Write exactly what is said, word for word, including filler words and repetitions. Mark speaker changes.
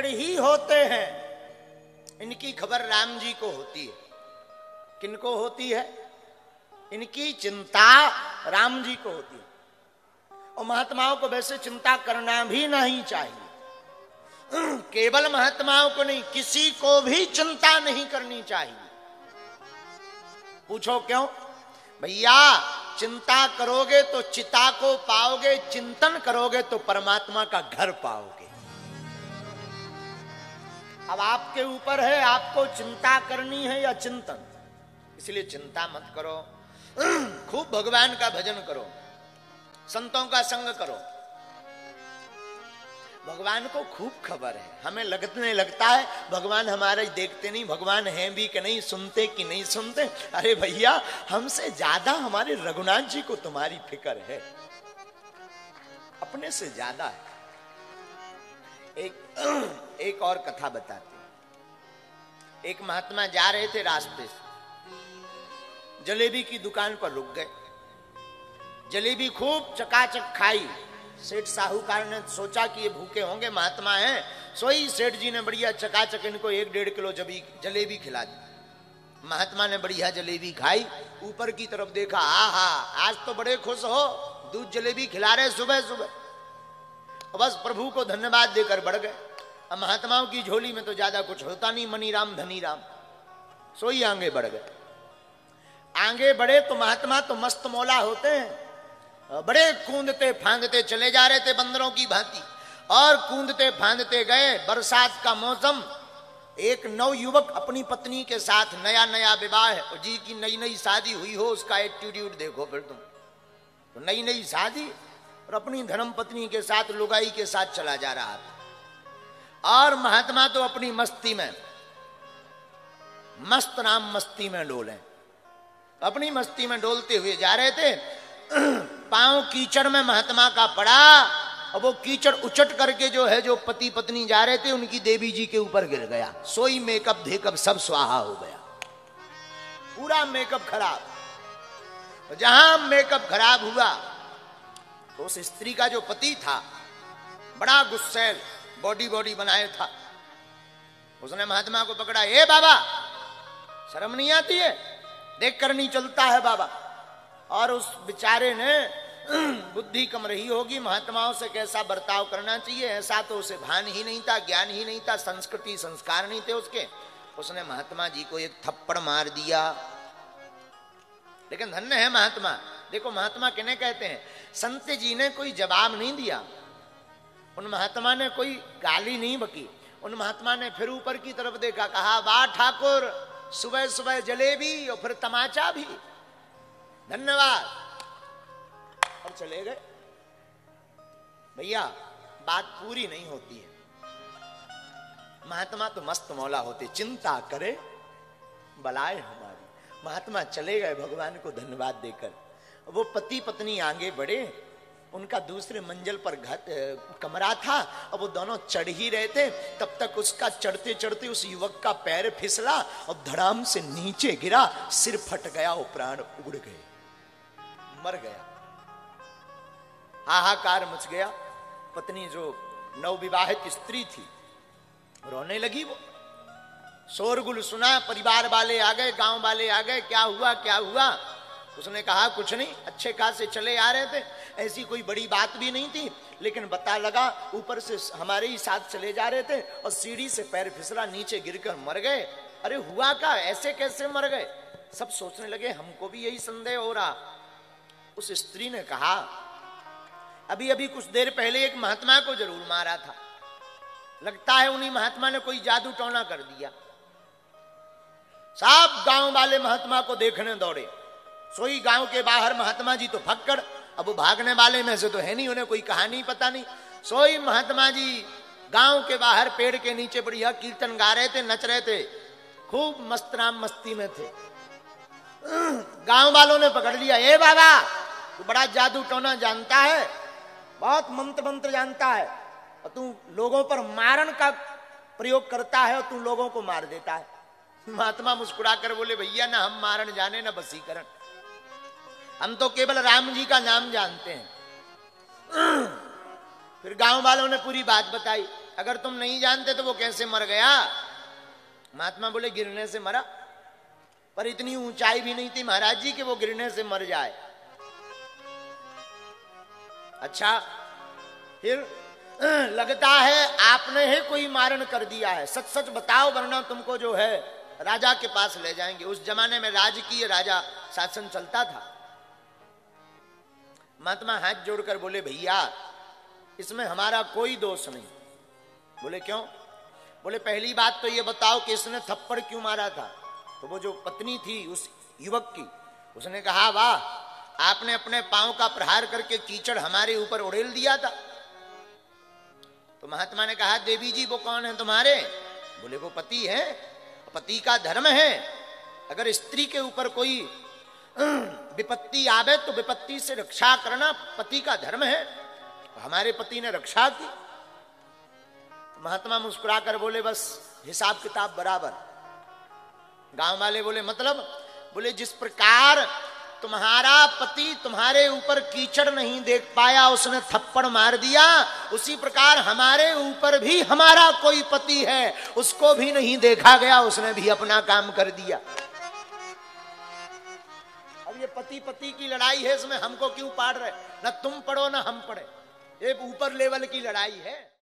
Speaker 1: पेड़ ही होते हैं, इनकी खबर राम जी को होती है। किनको होती है? इनकी चिंता राम जी को होती है। और महात्माओं को वैसे चिंता करना भी नहीं चाहिए। केवल महात्माओं को नहीं, किसी को भी चिंता नहीं करनी चाहिए। पूछो क्यों? भैया चिंता करोगे तो चिता को पाओगे, चिंतन करोगे तो परमात्मा का घर पाओगे। अब आपके ऊपर है, आपको चिंता करनी है या चिंतन। इसलिए चिंता मत करो, खूब भगवान का भजन करो, संतों का संग करो। भगवान को खूब खबर है। हमें लगने लगता है भगवान हमारे देखते नहीं, भगवान हैं भी कि नहीं, सुनते कि नहीं सुनते। अरे भैया हमसे ज्यादा हमारे रघुनाथ जी को तुम्हारी फिक्र है, अपने से ज्यादा है। एक एक और कथा बताते हैं। एक महात्मा जा रहे थे, रास्ते से जलेबी की दुकान पर रुक गए। जलेबी खूब चकाचक खाई। सेठ साहूकार ने सोचा कि ये भूखे होंगे, महात्मा हैं, सोई सेठ जी ने बढ़िया चकाचक इनको एक डेढ़ किलो जलेबी खिला दी। महात्मा ने बढ़िया जलेबी खाई, ऊपर की तरफ देखा, आहा आज तो बड़े खुश हो, दूध जलेबी खिला रहे सुबह सुबह। बस प्रभु को धन्यवाद देकर बढ़ गए। अब महात्माओं की झोली में तो ज्यादा कुछ होता नहीं, मनी राम धनी राम। सोई आगे बढ़ गए। आगे बढ़े तो महात्मा तो मस्त मौला होते हैं, बड़े कूदते फांदते चले जा रहे थे बंदरों की भांति। और कूदते फांदते गए, बरसात का मौसम। एक नव युवक अपनी पत्नी के साथ, नया नया विवाह है जी की नई नई शादी हुई हो, उसका एटीट्यूड देखो फिर तुम। तो नई नई शादी और अपनी धर्म पत्नी के साथ, लुगाई के साथ चला जा रहा था। और महात्मा तो अपनी मस्ती में, मस्त राम मस्ती में डोले, अपनी मस्ती में डोलते हुए जा रहे थे। पांव कीचड़ में महात्मा का पड़ा और वो कीचड़ उचट करके जो है, जो पति पत्नी जा रहे थे उनकी देवी जी के ऊपर गिर गया। सोई मेकअप धेकअप सब स्वाहा हो गया, पूरा मेकअप खराब। जहां मेकअप खराब हुआ तो उस स्त्री का जो पति था, बड़ा गुस्सैल, बॉडी बॉडी बनाए था, उसने महात्मा को पकड़ा। ए बाबा शर्म नहीं आती है, देख कर नहीं चलता है बाबा। और उस बेचारे ने बुद्धि कम रही होगी, महात्माओं से कैसा बर्ताव करना चाहिए ऐसा तो उसे भान ही नहीं था, ज्ञान ही नहीं था, संस्कृति संस्कार नहीं थे उसके। उसने महात्मा जी को एक थप्पड़ मार दिया। लेकिन धन्य है महात्मा। देखो महात्मा किन्हें कहते हैं? संत जी ने कोई जवाब नहीं दिया, उन महात्मा ने कोई गाली नहीं बकी। उन महात्मा ने फिर ऊपर की तरफ देखा, कहा वाह ठाकुर, सुबह सुबह जलेबी और फिर तमाचा भी, धन्यवाद, और चले गए। भैया बात पूरी नहीं होती है। महात्मा तो मस्त मौला होते, चिंता करे बलाए हमारी। महात्मा चले गए भगवान को धन्यवाद देकर। वो पति पत्नी आगे बढ़े, उनका दूसरे मंजिल पर घर कमरा था और वो दोनों चढ़ ही रहे थे। तब तक उसका चढ़ते चढ़ते उस युवक का पैर फिसला और धड़ाम से नीचे गिरा, सिर फट गया और प्राण उड़ गए, मर गया। हाहाकार मच गया। पत्नी जो नवविवाहित स्त्री थी रोने लगी। वो शोरगुल सुना, परिवार वाले आ गए, गांव वाले आ गए, क्या हुआ क्या हुआ? उसने कहा कुछ नहीं, अच्छे खासे चले आ रहे थे, ऐसी कोई बड़ी बात भी नहीं थी, लेकिन पता लगा ऊपर से हमारे ही साथ चले जा रहे थे और सीढ़ी से पैर फिसला, नीचे गिरकर मर गए। अरे हुआ क्या, ऐसे कैसे मर गए? सब सोचने लगे, हमको भी यही संदेह हो रहा। उस स्त्री ने कहा अभी अभी कुछ देर पहले एक महात्मा को जरूर मारा था, लगता है उन्हीं महात्मा ने कोई जादू टोना कर दिया। सब गांव वाले महात्मा को देखने दौड़े। सोई गांव के बाहर महात्मा जी तो फक्कड़, अब भागने वाले में से तो है नहीं, उन्हें कोई कहानी पता नहीं। सोई महात्मा जी गांव के बाहर पेड़ के नीचे बढ़िया कीर्तन गा रहे थे, नच रहे थे, खूब मस्त राम मस्ती में थे। गांव वालों ने पकड़ लिया, ए बाबा तू बड़ा जादू टोना जानता है, बहुत मंत्र मंत्र जानता है, और तू लोगों पर मारण का प्रयोग करता है और तू लोगों को मार देता है। महात्मा मुस्कुरा कर बोले, भैया ना हम मारण जाने ना बसीकरण, हम तो केवल राम जी का नाम जानते हैं। फिर गांव वालों ने पूरी बात बताई। अगर तुम नहीं जानते तो वो कैसे मर गया? महात्मा बोले गिरने से मरा, पर इतनी ऊंचाई भी नहीं थी महाराज जी कि वो गिरने से मर जाए। अच्छा, फिर लगता है आपने ही कोई मारण कर दिया है, सच सच बताओ वरना तुमको जो है राजा के पास ले जाएंगे। उस जमाने में राजकीय राजा शासन चलता था। महात्मा हाथ जोड़कर बोले भैया इसमें हमारा कोई दोष नहीं। बोले क्यों? बोले पहली बात तो ये बताओ कि इसने थप्पड़ क्यों मारा था? तो वो जो पत्नी थी उस युवक की, उसने कहा वाह आपने अपने पांव का प्रहार करके कीचड़ हमारे ऊपर उड़ेल दिया था। तो महात्मा ने कहा देवी जी वो कौन है तुम्हारे? बोले वो पति है, पति का धर्म है। अगर स्त्री के ऊपर कोई विपत्ति आवे तो विपत्ति से रक्षा करना पति का धर्म है। हमारे पति ने रक्षा की। महात्मा मुस्कुराकर बोले बस हिसाब किताब बराबर। गांव वाले बोले मतलब? बोले जिस प्रकार तुम्हारा पति तुम्हारे ऊपर कीचड़ नहीं देख पाया उसने थप्पड़ मार दिया, उसी प्रकार हमारे ऊपर भी हमारा कोई पति है उसको भी नहीं देखा गया, उसने भी अपना काम कर दिया। अब ये पति पति की लड़ाई है, इसमें हमको क्यों पाड़ रहे? ना तुम पढ़ो ना हम पढ़े, ये ऊपर लेवल की लड़ाई है।